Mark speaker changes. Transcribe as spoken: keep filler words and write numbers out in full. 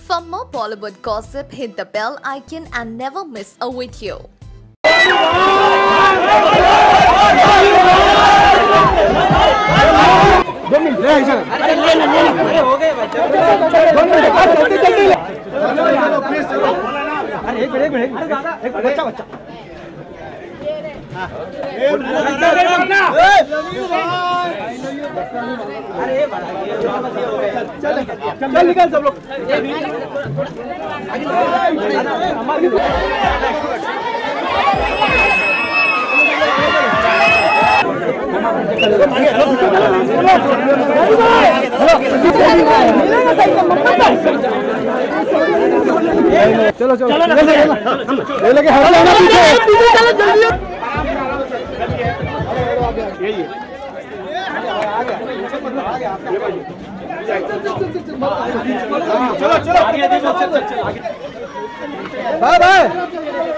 Speaker 1: For more Bollywood gossip, hit the bell icon and never miss a video.
Speaker 2: दो minute अरे लेना लेना हो गए बच्चे दो मिनट जल्दी जल्दी ले प्लीज चलो अरे एक मिनट एक मिनट अरे दादा एक बच्चा बच्चा हां अरे बड़ा ये हो गया चल चल निकल सब लोग हमारी चलो चलो चलो ये लगे हट जाना पीछे पीछे चलो जल्दी यही है आ गया आ गया चलो चलो आगे आगे बाय बाय